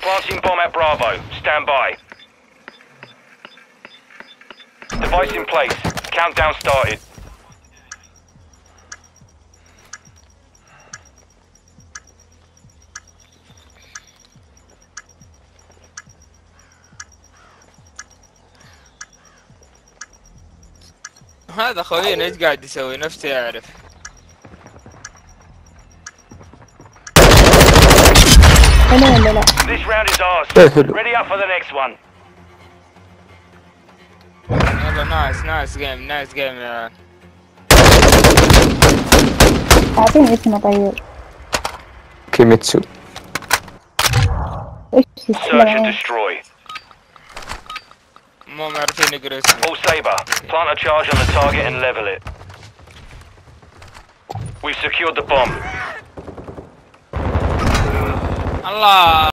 Planting bomb at Bravo. Stand by. Device in place. Countdown started. هذا خوينا ايش قاعد يسوي؟ نفسه يعرف. لا. This round is ours. Ready up for the next one. يلا نايس جيم يا اعطيني اسمه طيب. كيميتسو. ايش Search and destroy. مو معرفين يقرا اسمه. All Saber. Plant a charge on the target and level it. We've secured the bomb. الله